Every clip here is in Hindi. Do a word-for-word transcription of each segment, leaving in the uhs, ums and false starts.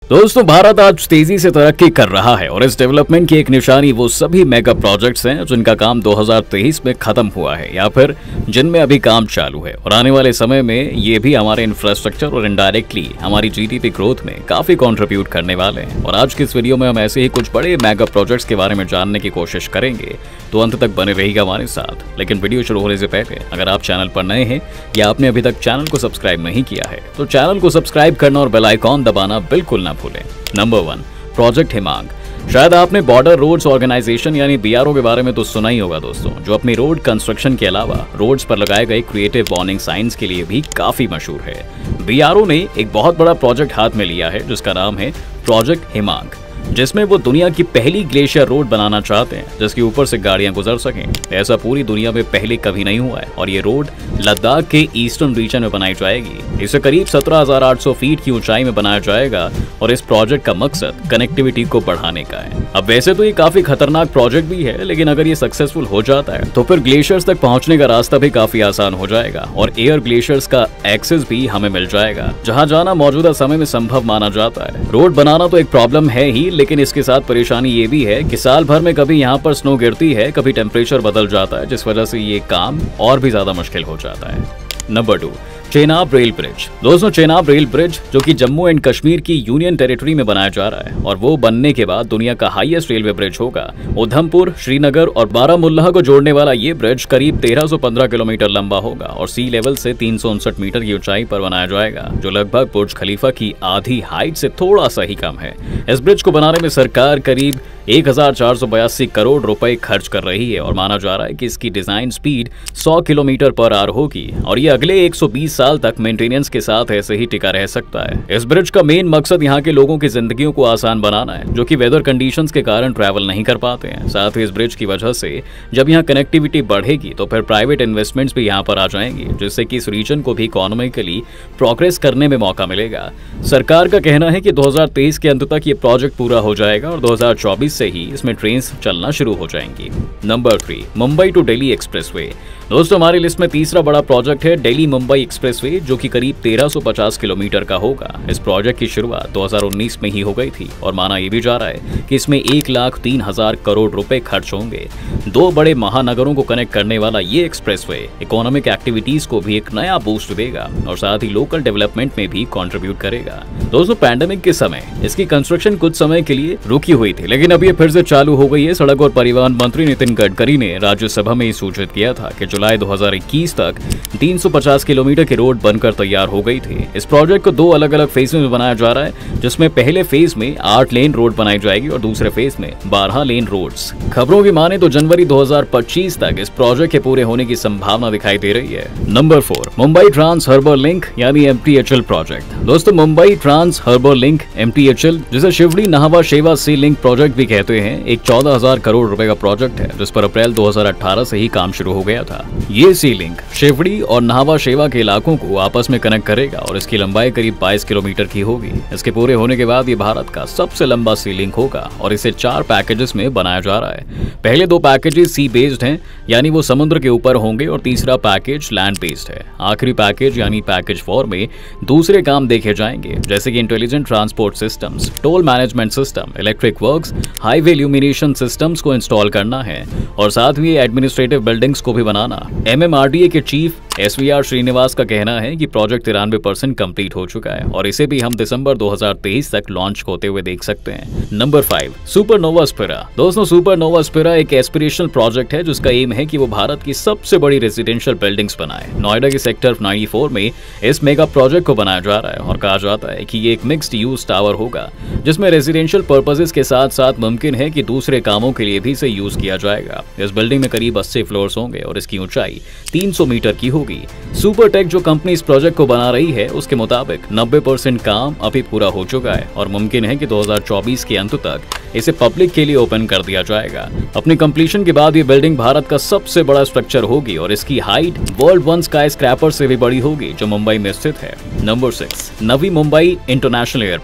दोस्तों, भारत आज तेजी से तरक्की कर रहा है और इस डेवलपमेंट की एक निशानी वो सभी मेगा प्रोजेक्ट्स हैं जिनका काम दो हज़ार तेईस में खत्म हुआ है या फिर जिनमें अभी काम चालू है और आने वाले समय में ये भी हमारे इंफ्रास्ट्रक्चर और इनडायरेक्टली हमारी जीडीपी ग्रोथ में काफी कंट्रीब्यूट करने वाले हैं। और आज की इस वीडियो में हम ऐसे ही कुछ बड़े मेगा प्रोजेक्ट्स के बारे में जानने की कोशिश करेंगे, तो अंत तक बने रहिएगा हमारे साथ। लेकिन वीडियो शुरू होने से पहले अगर आप चैनल पर नए हैं या आपने अभी तक चैनल को सब्सक्राइब नहीं किया है तो चैनल को सब्सक्राइब करना और बेल आइकॉन दबाना बिल्कुल ना भूलें। Number one, project Himank. शायद आपने बॉर्डर रोड्स ऑर्गेनाइजेशन यानी बीआरओ के बारे में तो सुना ही होगा दोस्तों, जो अपनी रोड कंस्ट्रक्शन के अलावा रोड्स पर लगाए गए क्रिएटिव वार्निंग साइंस के लिए भी काफी मशहूर है। बीआरओ ने एक बहुत बड़ा प्रोजेक्ट हाथ में लिया है जिसका नाम है प्रोजेक्ट हिमांग, जिसमें वो दुनिया की पहली ग्लेशियर रोड बनाना चाहते हैं जिसके ऊपर से गाड़ियां गुजर सकें। ऐसा पूरी दुनिया में पहले कभी नहीं हुआ है और ये रोड लद्दाख के ईस्टर्न रीजन में बनाई जाएगी। इसे करीब सत्रह हज़ार आठ सौ फीट की ऊंचाई में बनाया जाएगा और इस प्रोजेक्ट का मकसद कनेक्टिविटी को बढ़ाने का है। अब वैसे तो ये काफी खतरनाक प्रोजेक्ट भी है, लेकिन अगर ये सक्सेसफुल हो जाता है तो फिर ग्लेशियर्स तक पहुंचने का रास्ता भी काफी आसान हो जाएगा और एयर ग्लेशियर्स का एक्सेस भी हमें मिल जाएगा, जहां जाना मौजूदा समय में संभव माना जाता है। रोड बनाना तो एक प्रॉब्लम है ही, लेकिन इसके साथ परेशानी ये भी है कि साल भर में कभी यहाँ पर स्नो गिरती है, कभी टेम्परेचर बदल जाता है, जिस वजह से ये काम और भी ज्यादा मुश्किल हो जाता है। Number two, Chenab rail bridge. दोस्तों, चेनाब रेल ब्रिज जो कि जम्मू एंड कश्मीर की यूनियन टेरिटरी में बनाया जा रहा है और वो बनने के बाद दुनिया का हाईएस्ट रेलवे ब्रिज होगा। उधमपुर, श्रीनगर और बारामुल्ला को जोड़ने वाला ये ब्रिज करीब तेरह सौ पंद्रह किलोमीटर लंबा होगा और सी लेवल से तीन सौ उनसठ मीटर की ऊंचाई पर बनाया जाएगा, जो लगभग बुर्ज खलीफा की आधी हाइट से थोड़ा सा ही कम है। इस ब्रिज को बनाने में सरकार करीब एक हजार चार सौ बयासी करोड़ रुपए खर्च कर रही है और माना जा रहा है कि इसकी डिजाइन स्पीड सौ किलोमीटर पर आवर होगी और ये अगले एक सौ बीस साल तक मेंटेनेंस के साथ ऐसे ही टिका रह सकता है। इस ब्रिज का मेन मकसद यहाँ के लोगों की जिंदगियों को आसान बनाना है, जो कि वेदर कंडीशंस के कारण ट्रैवल नहीं कर पाते हैं। साथ ही इस ब्रिज की वजह से जब यहाँ कनेक्टिविटी बढ़ेगी तो फिर प्राइवेट इन्वेस्टमेंट्स भी यहाँ पर आ जाएंगी, जिससे कि इस रीजन को भी इकोनॉमिकली प्रोग्रेस करने में मौका मिलेगा। सरकार का कहना है कि दो हज़ार तेईस के अंत तक ये प्रोजेक्ट पूरा हो जाएगा और दो हज़ार चौबीस से ही इसमें ट्रेन चलना शुरू हो जाएंगी। Number three, Mumbai to Delhi expressway. दोस्तों, हमारी लिस्ट में तीसरा बड़ा प्रोजेक्ट है दिल्ली मुंबई एक्सप्रेसवे, जो कि करीब तेरह सौ पचास किलोमीटर का होगा। इस प्रोजेक्ट की शुरुआत दो हज़ार उन्नीस में ही हो गई थी और माना यह भी जा रहा है कि इसमें एक लाख तीन हजार करोड़ रुपए खर्च होंगे। दो बड़े महानगरों को कनेक्ट करने वाला ये एक्सप्रेसवे इकोनॉमिक एक्टिविटीज को भी एक नया बूस्ट देगा और साथ ही लोकल डेवलपमेंट में भी कॉन्ट्रीब्यूट करेगा। दोस्तों, पैंडेमिक के समय इसकी कंस्ट्रक्शन कुछ समय के लिए रुकी हुई थी, लेकिन अब ये फिर से चालू हो गई है। सड़क और परिवहन मंत्री नितिन गडकरी ने राज्यसभा में सूचित किया था कि जुलाई दो हज़ार इक्कीस तक तीन सौ पचास किलोमीटर की रोड बनकर तैयार हो गई थी। इस प्रोजेक्ट को दो अलग अलग फेज में बनाया जा रहा है, जिसमें पहले फेज में आठ लेन रोड बनाई जाएगी और दूसरे फेज में बारह लेन रोड्स। खबरों की माने तो जनवरी दो हज़ार पच्चीस तक इस प्रोजेक्ट के पूरे होने की संभावना दिखाई दे रही है। Number four, Mumbai trans harbour link यानी M T H L project. दोस्तों, Mumbai trans harbour link M T H L, जिसे शिवड़ी नाहवा शेवा सी लिंक प्रोजेक्ट भी कहते हैं, एक चौदह हजार करोड़ रुपए का प्रोजेक्ट है जिस पर अप्रैल दो हज़ार अठारह से ही काम शुरू हो गया था। ये सी लिंक शिवड़ी और नाहवा शेवा के इलाकों को आपस में कनेक्ट करेगा और इसकी लंबाई करीब बाईस किलोमीटर की होगी। इसके पूरे होने के बाद ये भारत का सबसे लंबा सी लिंक होगा और इसे चार पैकेजेस में बनाया जा रहा है। पहले दो पैकेजेस सी बेस्ड हैं, यानी वो समुद्र के ऊपर होंगे और तीसरा पैकेज लैंड बेस्ड है। आखिरी पैकेज यानी पैकेज फोर में दूसरे काम देखे जाएंगे, जैसे कि intelligent transport systems, toll management system, electric works, highway illumination systems को इंस्टॉल करना है और साथ ही एडमिनिस्ट्रेटिव बिल्डिंग्स को भी बनाना। M M R D A के chief S V R Srinivas का कहना है कि प्रोजेक्ट तिरानवे परसेंट कंप्लीट हो चुका है और इसे भी हम दिसंबर दो हज़ार तेईस तक लॉन्च होते हुए देख सकते हैं। Number five, supernova spira. दोस्तों, सुपरनोवा स्पिरा एक एस्पिरेशनल प्रोजेक्ट है जिसका एम है कि वो भारत की सबसे बड़ी रेजिडेंशियल बिल्डिंग्स बनाए। नोएडा के सेक्टर चौरानवे में इस मेगा प्रोजेक्ट को बनाया जा रहा है और कहा जाता है कि ये एक मिक्स्ड यूज टावर होगा, जिसमें रेजिडेंशियल पर्पसेस के साथ साथ मुमकिन है कि दूसरे कामों के लिए भी इसे यूज किया जाएगा। इस बिल्डिंग में करीब अस्सी फ्लोर्स होंगे और इसकी ऊंचाई तीन सौ मीटर की होगी। सुपरटेक जो कंपनी इस प्रोजेक्ट को बना रही है, उसके मुताबिक नब्बे परसेंट काम अभी पूरा हो चुका है और मुमकिन है कि दो हज़ार चौबीस के अंत तक इसे पब्लिक के लिए ओपन कर दिया जाएगा। अपनी कंप्लीशन के बाद ये बिल्डिंग भारत का सबसे बड़ा स्ट्रक्चर होगी और इसकी height World One skyscraper से भी बड़ी होगी, जो मुंबई में स्थित है। Number six, Navi Mumbai international airport.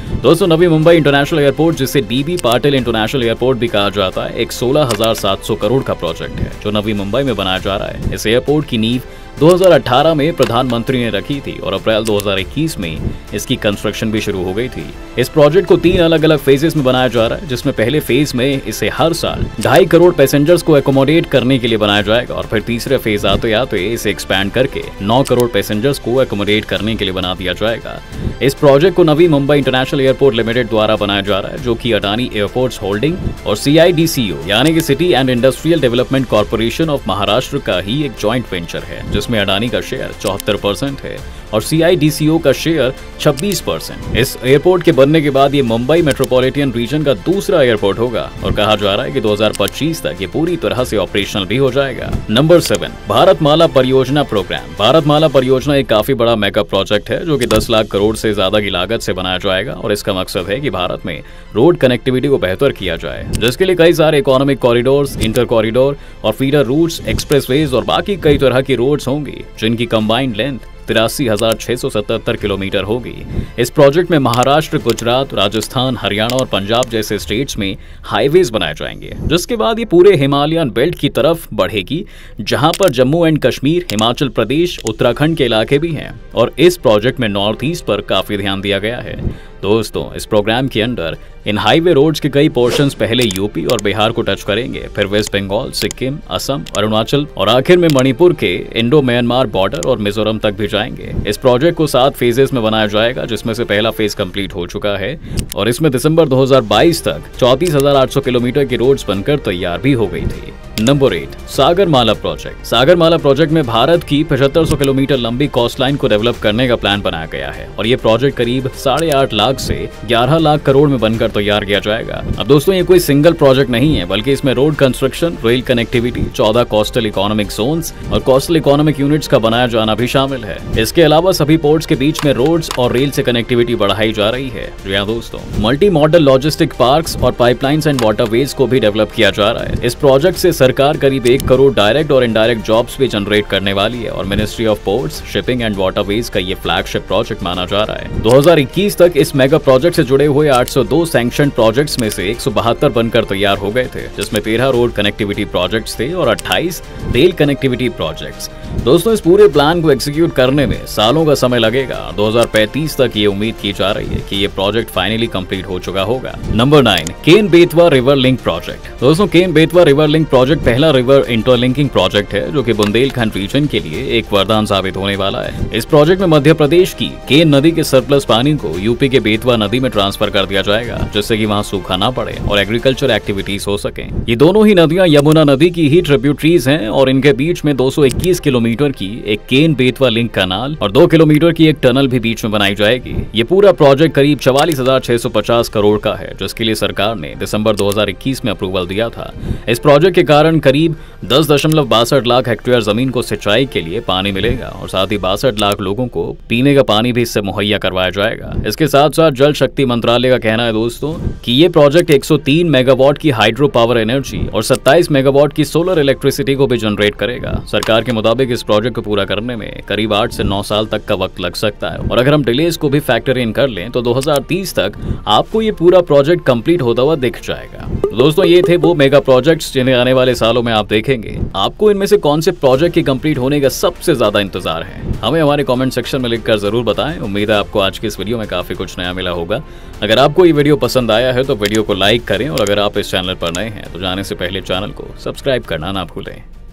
दोस्तों नवी मुंबई इंटरनेशनल एयरपोर्ट, जिसे D B Patil international airport भी कहा जाता है, एक सोलह हजार सात सौ करोड़ का प्रोजेक्ट है जो नवी मुंबई में बनाया जा रहा है। इस एयरपोर्ट की नींव दो हज़ार अठारह में प्रधानमंत्री ने रखी थी और अप्रैल दो हज़ार इक्कीस में इसकी कंस्ट्रक्शन भी शुरू हो गई थी। इस प्रोजेक्ट को तीन अलग अलग फेजेस में बनाया जा रहा है, जिसमें पहले फेज में इसे हर साल ढाई करोड़ पैसेंजर्स को एकोमोडेट करने के लिए बनाया जाएगा और फिर तीसरे फेज आते आते इसे एक्सपैंड करके नौ करोड़ पैसेंजर्स को एकोमोडेट करने के लिए बना दिया जाएगा। इस प्रोजेक्ट को Navi Mumbai international airport limited द्वारा बनाया जा रहा है, जो कि अडानी एयरपोर्ट्स होल्डिंग और सी आई डी सी ओ यानी कि city and industrial development corporation of Maharashtra का ही एक जॉइंट वेंचर है, जिसमें अडानी का शेयर चौहत्तर परसेंट है और सी आई डी सी ओ का शेयर छब्बीस परसेंट। इस एयरपोर्ट के बनने के बाद ये मुंबई मेट्रोपॉलिटन रीजन का दूसरा एयरपोर्ट होगा और कहा जा रहा है कि दो हज़ार पच्चीस तक ये पूरी तरह से ऑपरेशनल भी हो जाएगा। नंबर सेवन, भारतमाला परियोजना प्रोग्राम। भारतमाला परियोजना एक काफी बड़ा मेगा प्रोजेक्ट है जो कि दस लाख करोड़ से ज्यादा की लागत से बनाया जाएगा और इसका मकसद है कि भारत में रोड कनेक्टिविटी को बेहतर किया जाए, जिसके लिए कई सारे इकोनॉमिक कॉरिडोर्स, इंटर कॉरिडोर और फीडर रूट्स, एक्सप्रेसवेज और बाकी कई तरह की रोड्स होंगी, जिनकी कंबाइंड लेंथ तिरासी हजार छह सौ सतहत्तर किलोमीटर होगी। इस प्रोजेक्ट में महाराष्ट्र, गुजरात, राजस्थान, हरियाणा और पंजाब जैसे स्टेट्स में हाईवेज बनाए जाएंगे, जिसके बाद ये पूरे हिमालयन बेल्ट की तरफ बढ़ेगी, जहां पर जम्मू एंड कश्मीर, हिमाचल प्रदेश, उत्तराखंड के इलाके भी हैं और इस प्रोजेक्ट में नॉर्थ ईस्ट पर काफी ध्यान दिया गया है। दोस्तों इस प्रोग्राम के अंडर इन हाईवे रोड्स के कई पोर्शंस पहले यूपी और बिहार को टच करेंगे, फिर वेस्ट बंगाल, सिक्किम, असम, अरुणाचल और आखिर में मणिपुर के इंडो म्यांमार बॉर्डर और मिजोरम तक भी जाएंगे। इस प्रोजेक्ट को सात फेजेस में बनाया जाएगा, जिसमें से पहला फेज कंप्लीट हो चुका है और इसमें दिसंबर दो हज़ार बाईस तक चौंतीस हजार आठ सौ किलोमीटर की रोड्स बनकर तैयार भी हो गई थी। Number eight, Sagarmala project. Sagarmala project में भारत की पचहत्तर सौ किलोमीटर लंबी कोस्ट लाइन को डेवलप करने का प्लान बनाया गया है और ये प्रोजेक्ट करीब साढ़े आठ लाख से ग्यारह लाख करोड़ में बनकर तैयार किया जाएगा। अब दोस्तों ये कोई सिंगल प्रोजेक्ट नहीं है, बल्कि इसमें रोड कंस्ट्रक्शन, रेल कनेक्टिविटी, चौदह कोस्टल इकोनॉमिक जोन्स और कोस्टल इकोनॉमिक यूनिट्स का बनाया जाना भी शामिल है। इसके अलावा सभी पोर्ट्स के बीच में रोड्स और रेल से कनेक्टिविटी बढ़ाई जा रही है। जी हाँ दोस्तों, मल्टी मॉडल लॉजिस्टिक पार्क्स और पाइपलाइंस एंड वाटरवेज को भी डेवलप किया जा रहा है। इस प्रोजेक्ट से सरकार करीब एक करोड़ डायरेक्ट और इनडायरेक्ट जॉब्स भी जनरेट करने वाली है और ministry of ports, shipping and waterways का ये फ्लैगशिप प्रोजेक्ट माना जा रहा है। दो हज़ार इक्कीस तक इस मेगा प्रोजेक्ट से जुड़े हुए आठ सौ दो सैंक्शन प्रोजेक्ट्स में से एक सौ बहत्तर बनकर तैयार हो गए थे, जिसमें तेरह रोड कनेक्टिविटी प्रोजेक्ट्स थे और अट्ठाईस रेल कनेक्टिविटी प्रोजेक्ट्स। दोस्तों इस पूरे प्लान को एग्जीक्यूट करने में सालों का समय लगेगा। दो हज़ार पैंतीस तक ये उम्मीद की जा रही है कि ये प्रोजेक्ट फाइनली कंप्लीट हो चुका होगा। Number nine, Ken Betwa river link project. दोस्तों Ken Betwa river link project पहला रिवर इंटरलिंकिंग प्रोजेक्ट है जो कि बुंदेलखंड रीजन के लिए एक वरदान साबित होने वाला है। इस प्रोजेक्ट में मध्य प्रदेश की केन नदी के सरप्लस पानी को यूपी के बेतवा नदी में ट्रांसफर कर दिया जाएगा, जिससे कि वहां सूखा ना पड़े और एग्रीकल्चर एक्टिविटीज हो सके। ये दोनों ही नदियां यमुना नदी की ही ट्रिब्यूटरीज हैं और इनके बीच में दो सौ इक्कीस किलोमीटर की एक केन बेतवा लिंक कैनाल और दो किलोमीटर की एक टनल भी बीच में बनाई जाएगी। ये पूरा प्रोजेक्ट करीब चवालीस हजार छह सौ पचास करोड़ का है, जिसके लिए सरकार ने दिसंबर दो हज़ार इक्कीस में अप्रूवल दिया था। इस प्रोजेक्ट के कारण करीब दस दशमलव बासठ लाख हेक्टेयर जमीन को सिंचाई के लिए पानी मिलेगा और साथ ही बासठ लाख लोगों को पीने का पानी भी इससे मुहैया करवाया जाएगा। इसके साथ साथ जल शक्ति मंत्रालय का कहना है दोस्तों कि ये प्रोजेक्ट एक सौ तीन मेगावाट की हाइड्रो पावर एनर्जी और सत्ताईस मेगावाट की सोलर इलेक्ट्रिसिटी को भी जनरेट करेगा। सरकार के मुताबिक इस प्रोजेक्ट को पूरा करने में करीब आठ से नौ साल तक का वक्त लग सकता है और अगर हम डिलेज को भी फैक्टर इन कर लें तो दो हज़ार तीस तक आपको ये पूरा प्रोजेक्ट कंप्लीट होता हुआ दिख जाएगा। दोस्तों ये थे वो मेगा प्रोजेक्ट्स जिन्हें आने वाले सालों में आप देखेंगे। आपको इनमें से कौन से प्रोजेक्ट के कंप्लीट होने का सबसे ज्यादा इंतजार है, हमें हमारे कमेंट सेक्शन में लिखकर जरूर बताएं। उम्मीद है आपको आज की इस वीडियो में काफी कुछ नया मिला होगा। अगर आपको ये वीडियो पसंद आया है तो वीडियो को लाइक करें और अगर आप इस चैनल पर नए हैं तो जाने से पहले चैनल को सब्सक्राइब करना ना भूलें।